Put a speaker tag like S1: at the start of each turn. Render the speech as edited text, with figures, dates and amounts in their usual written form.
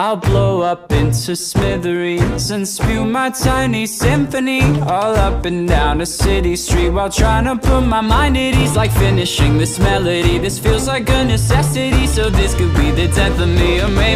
S1: I'll blow up into smithereens and spew my tiny symphony all up and down a city street, while trying to put my mind at ease. Like finishing this melody, this feels like a necessity. So this could be the death of me, or maybe